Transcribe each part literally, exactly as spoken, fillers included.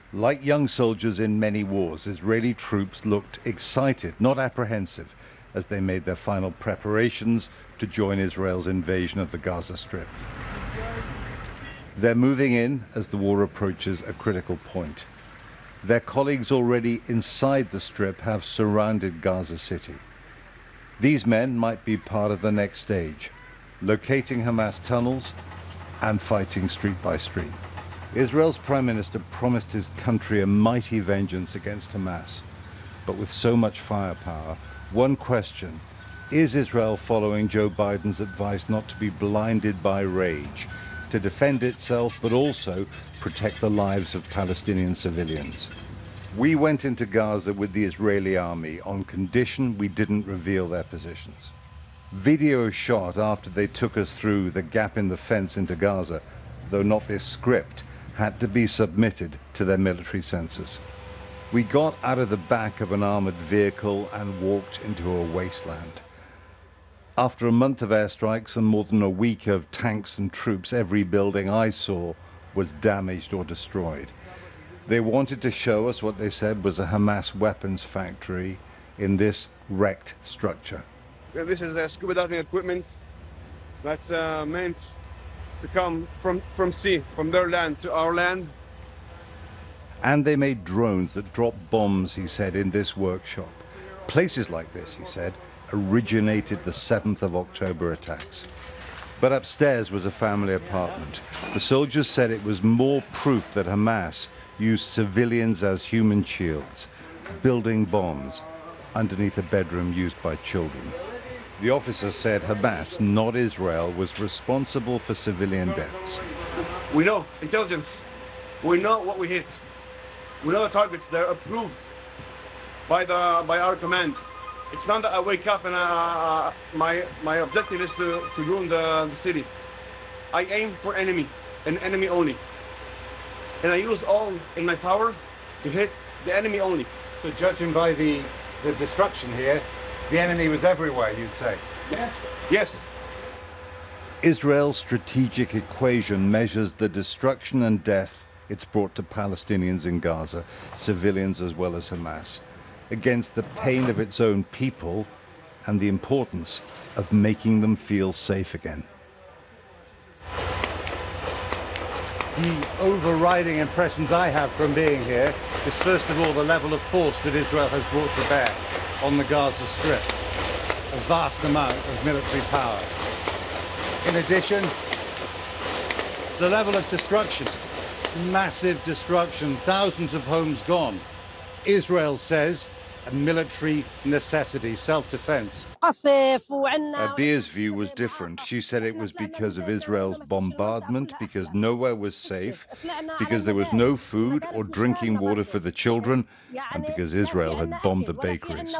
Like young soldiers in many wars, Israeli troops looked excited, not apprehensive, as they made their final preparations to join Israel's invasion of the Gaza Strip. They're moving in as the war approaches a critical point. Their colleagues already inside the Strip have surrounded Gaza City. These men might be part of the next stage, locating Hamas tunnels and fighting street by street. Israel's prime minister promised his country a mighty vengeance against Hamas. But with so much firepower, one question: is Israel following Joe Biden's advice not to be blinded by rage, to defend itself but also protect the lives of Palestinian civilians? We went into Gaza with the Israeli army on condition we didn't reveal their positions. Video shot after they took us through the gap in the fence into Gaza, though not this script, had to be submitted to their military censors. We got out of the back of an armored vehicle and walked into a wasteland. After a month of airstrikes and more than a week of tanks and troops, every building I saw was damaged or destroyed. They wanted to show us what they said was a Hamas weapons factory in this wrecked structure. This is uh, scuba diving equipment that's uh, meant to come from, from sea, from their land to our land. And they made drones that dropped bombs, he said, in this workshop. Places like this, he said, originated the seventh of October attacks. But upstairs was a family apartment. The soldiers said it was more proof that Hamas used civilians as human shields, building bombs underneath a bedroom used by children. The officer said Hamas, not Israel, was responsible for civilian deaths. We know intelligence. We know what we hit. We know the targets. They're approved by the by our command. It's not that I wake up and uh, my my objective is to, to ruin the, the city. I aim for enemy, an enemy only. And I use all in my power to hit the enemy only. So judging by the, the destruction here, the enemy was everywhere, you'd say? Yes. Yes. Israel's strategic equation measures the destruction and death it's brought to Palestinians in Gaza, civilians as well as Hamas, against the pain of its own people and the importance of making them feel safe again. The overriding impressions I have from being here is, first of all, the level of force that Israel has brought to bear on the Gaza Strip. A vast amount of military power. In addition, the level of destruction. Massive destruction, thousands of homes gone. Israel says a military necessity, self-defense. Abir's view was different. She said it was because of Israel's bombardment, because nowhere was safe, because there was no food or drinking water for the children, and because Israel had bombed the bakeries.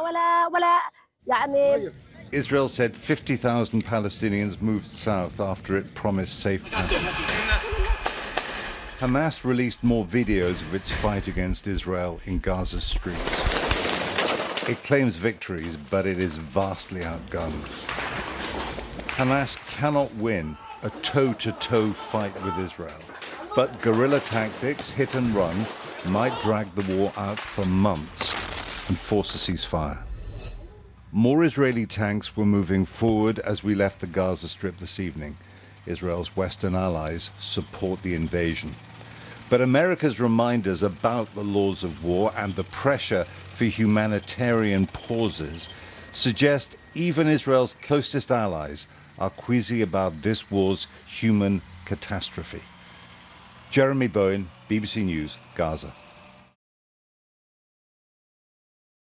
Israel said fifty thousand Palestinians moved south after it promised safe passage. Hamas released more videos of its fight against Israel in Gaza's streets. It claims victories, but it is vastly outgunned. Hamas cannot win a toe-to-toe fight with Israel, but guerrilla tactics, hit and run, might drag the war out for months and force a ceasefire. More Israeli tanks were moving forward as we left the Gaza Strip this evening. Israel's Western allies support the invasion. But America's reminders about the laws of war and the pressure for humanitarian pauses suggest even Israel's closest allies are queasy about this war's human catastrophe. Jeremy Bowen, B B C News, Gaza.